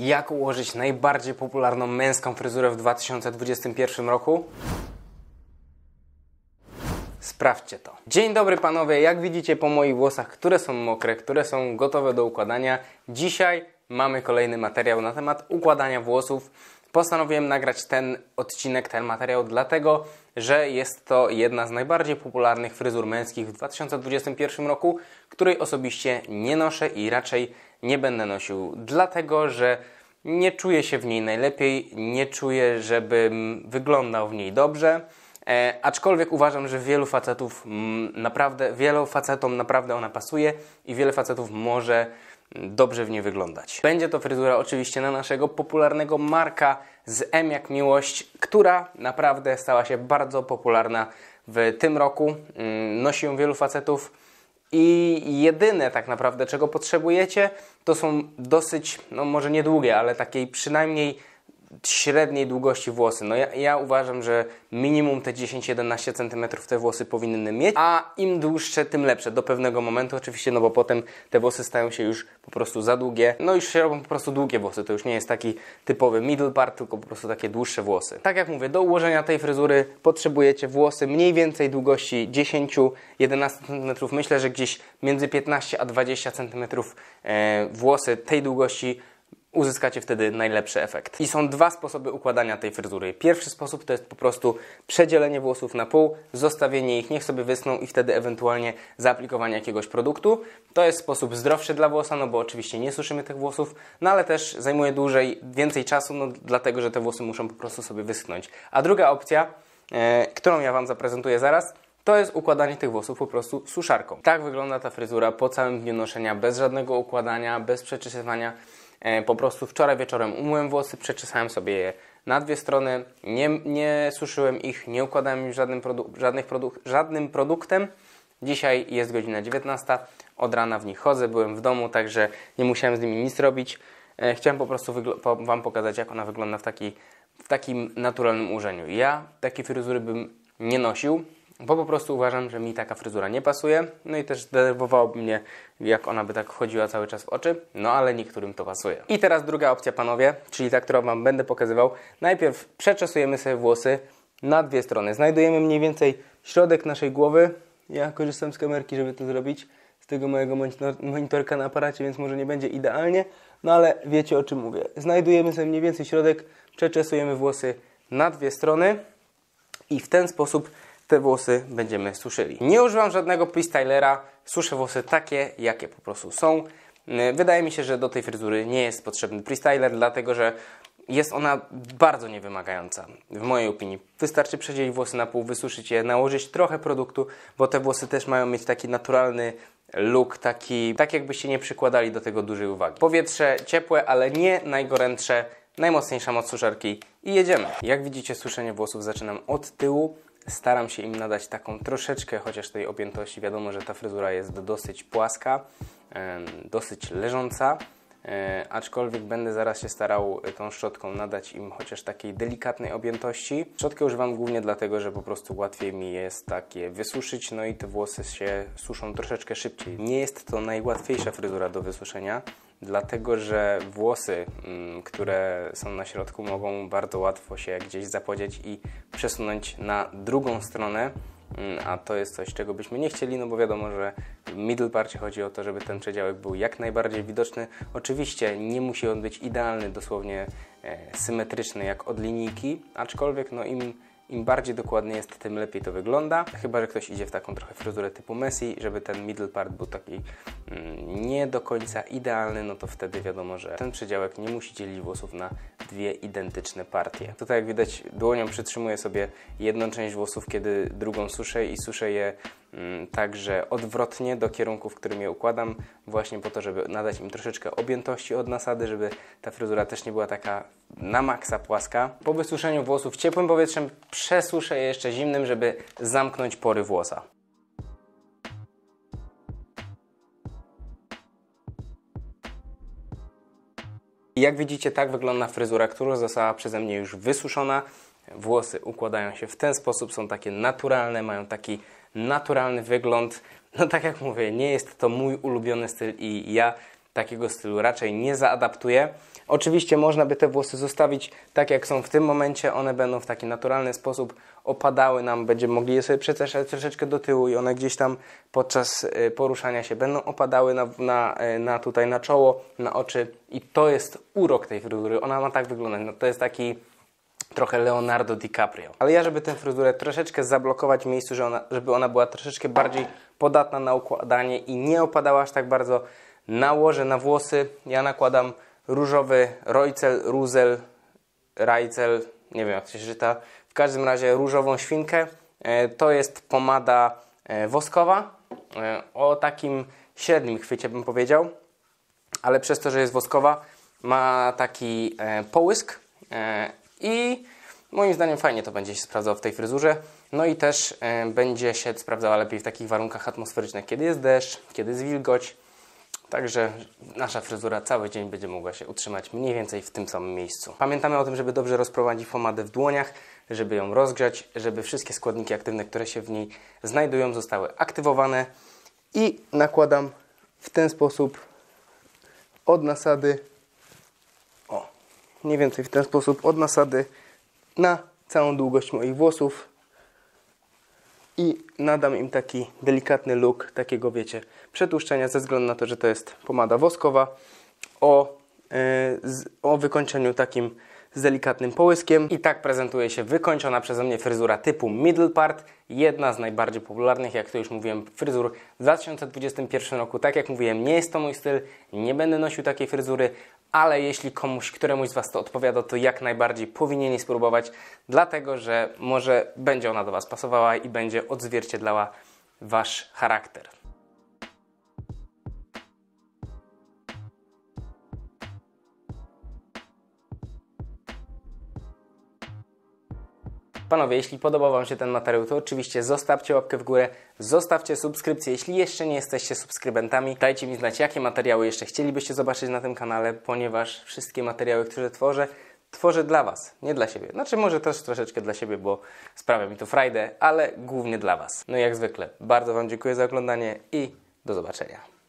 Jak ułożyć najbardziej popularną męską fryzurę w 2021 roku? Sprawdźcie to. Dzień dobry panowie, jak widzicie po moich włosach, które są mokre, które są gotowe do układania, dzisiaj mamy kolejny materiał na temat układania włosów. Postanowiłem nagrać ten odcinek, ten materiał dlatego, że jest to jedna z najbardziej popularnych fryzur męskich w 2021 roku, której osobiście nie noszę i raczej nie będę nosił, dlatego że nie czuję się w niej najlepiej, nie czuję, żebym wyglądał w niej dobrze. Aczkolwiek uważam, że wielu facetom naprawdę ona pasuje i wiele facetów może dobrze w niej wyglądać. Będzie to fryzura oczywiście na naszego popularnego Marka z M jak Miłość, która naprawdę stała się bardzo popularna w tym roku. Nosi ją wielu facetów i jedyne tak naprawdę czego potrzebujecie to są dosyć, no może nie długie, ale takiej przynajmniej średniej długości włosy. No ja uważam, że minimum te 10-11 cm te włosy powinny mieć, a im dłuższe, tym lepsze. Do pewnego momentu oczywiście, no bo potem te włosy stają się już po prostu za długie. No już się robią po prostu długie włosy. To już nie jest taki typowy middle part, tylko po prostu takie dłuższe włosy. Tak jak mówię, do ułożenia tej fryzury potrzebujecie włosy mniej więcej długości 10-11 cm. Myślę, że gdzieś między 15 a 20 cm włosy tej długości uzyskacie wtedy najlepszy efekt. I są dwa sposoby układania tej fryzury. Pierwszy sposób to jest po prostu przedzielenie włosów na pół, zostawienie ich, niech sobie wyschną i wtedy ewentualnie zaaplikowanie jakiegoś produktu. To jest sposób zdrowszy dla włosa, no bo oczywiście nie suszymy tych włosów, no ale też zajmuje więcej czasu, no dlatego, że te włosy muszą po prostu sobie wyschnąć. A druga opcja, którą ja Wam zaprezentuję zaraz, to jest układanie tych włosów po prostu suszarką. Tak wygląda ta fryzura po całym dniu noszenia, bez żadnego układania, bez przeczesywania. Po prostu wczoraj wieczorem umyłem włosy, przeczesałem sobie je na dwie strony, nie suszyłem ich, nie układałem już żadnym produktem. Dzisiaj jest godzina 19, od rana w nich chodzę, byłem w domu, także nie musiałem z nimi nic robić. Chciałem po prostu Wam pokazać, jak ona wygląda w takim naturalnym ułożeniu. Ja takiej fryzury bym nie nosił, bo po prostu uważam, że mi taka fryzura nie pasuje. No i też denerwowałoby mnie, jak ona by tak wchodziła cały czas w oczy. No ale niektórym to pasuje. I teraz druga opcja, panowie, czyli ta, którą Wam będę pokazywał. Najpierw przeczesujemy sobie włosy na dwie strony. Znajdujemy mniej więcej środek naszej głowy. Ja korzystam z kamerki, żeby to zrobić. Z tego mojego monitorka na aparacie, więc może nie będzie idealnie. No ale wiecie, o czym mówię. Znajdujemy sobie mniej więcej środek, przeczesujemy włosy na dwie strony i w ten sposób te włosy będziemy suszyli. Nie używam żadnego freestylera, suszę włosy takie, jakie po prostu są. Wydaje mi się, że do tej fryzury nie jest potrzebny freestyler, dlatego że jest ona bardzo niewymagająca, w mojej opinii. Wystarczy przedzielić włosy na pół, wysuszyć je, nałożyć trochę produktu, bo te włosy też mają mieć taki naturalny look, tak jakbyście nie przykładali do tego dużej uwagi. Powietrze ciepłe, ale nie najgorętsze, najmocniejsza moc suszarki i jedziemy. Jak widzicie, suszenie włosów zaczynam od tyłu. Staram się im nadać taką troszeczkę chociaż tej objętości. Wiadomo, że ta fryzura jest dosyć płaska, dosyć leżąca, aczkolwiek będę zaraz się starał tą szczotką nadać im chociaż takiej delikatnej objętości. Szczotkę używam głównie dlatego, że po prostu łatwiej mi jest takie wysuszyć, no i te włosy się suszą troszeczkę szybciej. Nie jest to najłatwiejsza fryzura do wysuszenia, dlatego że włosy, które są na środku, mogą bardzo łatwo się gdzieś zapodzieć i przesunąć na drugą stronę, a to jest coś, czego byśmy nie chcieli, no bo wiadomo, że w middle parcie chodzi o to, żeby ten przedziałek był jak najbardziej widoczny. Oczywiście nie musi on być idealny, dosłownie symetryczny jak od linijki, aczkolwiek no im bardziej dokładnie jest, tym lepiej to wygląda. Chyba że ktoś idzie w taką trochę fryzurę typu Messi, żeby ten middle part był taki nie do końca idealny, no to wtedy wiadomo, że ten przedziałek nie musi dzielić włosów na dwie identyczne partie. Tutaj jak widać, dłonią przytrzymuję sobie jedną część włosów, kiedy drugą suszę i suszę je także odwrotnie do kierunku, w którym je układam, właśnie po to, żeby nadać im troszeczkę objętości od nasady, żeby ta fryzura też nie była taka na maksa płaska. Po wysuszeniu włosów ciepłym powietrzem przesuszę je jeszcze zimnym, żeby zamknąć pory włosa. Jak widzicie, tak wygląda fryzura, która została przeze mnie już wysuszona. Włosy układają się w ten sposób, są takie naturalne, mają taki naturalny wygląd. No tak jak mówię, nie jest to mój ulubiony styl i ja takiego stylu raczej nie zaadaptuje. Oczywiście można by te włosy zostawić tak jak są w tym momencie, one będą w taki naturalny sposób opadały nam, będziemy mogli je sobie przeczesać troszeczkę do tyłu i one gdzieś tam podczas poruszania się będą opadały tutaj na czoło, na oczy i to jest urok tej fryzury, ona ma tak wyglądać, no to jest taki trochę Leonardo DiCaprio. Ale ja, żeby tę fryzurę troszeczkę zablokować w miejscu, żeby ona była troszeczkę bardziej podatna na układanie i nie opadała aż tak bardzo, nałożę na włosy, ja nakładam różowy Rajcel, nie wiem jak to się czyta, w każdym razie różową świnkę. To jest pomada woskowa o takim średnim chwycie bym powiedział, ale przez to, że jest woskowa ma taki połysk i moim zdaniem fajnie to będzie się sprawdzało w tej fryzurze. No i też będzie się sprawdzała lepiej w takich warunkach atmosferycznych, kiedy jest deszcz, kiedy jest wilgoć. Także nasza fryzura cały dzień będzie mogła się utrzymać mniej więcej w tym samym miejscu. Pamiętamy o tym, żeby dobrze rozprowadzić pomadę w dłoniach, żeby ją rozgrzać, żeby wszystkie składniki aktywne, które się w niej znajdują, zostały aktywowane. I nakładam w ten sposób od nasady, mniej więcej w ten sposób od nasady na całą długość moich włosów i nadam im taki delikatny look, takiego wiecie, przetłuszczenia ze względu na to, że to jest pomada woskowa o wykończeniu takim z delikatnym połyskiem. I tak prezentuje się wykończona przeze mnie fryzura typu middle part. Jedna z najbardziej popularnych, jak to już mówiłem, fryzur w 2021 roku. Tak jak mówiłem, nie jest to mój styl, nie będę nosił takiej fryzury, ale jeśli któremuś z Was to odpowiada, to jak najbardziej powinien jej spróbować, dlatego że może będzie ona do Was pasowała i będzie odzwierciedlała Wasz charakter. Panowie, jeśli podobał Wam się ten materiał, to oczywiście zostawcie łapkę w górę, zostawcie subskrypcję, jeśli jeszcze nie jesteście subskrybentami. Dajcie mi znać, jakie materiały jeszcze chcielibyście zobaczyć na tym kanale, ponieważ wszystkie materiały, które tworzę dla Was, nie dla siebie. Znaczy może też troszeczkę dla siebie, bo sprawia mi to frajdę, ale głównie dla Was. No i jak zwykle, bardzo Wam dziękuję za oglądanie i do zobaczenia.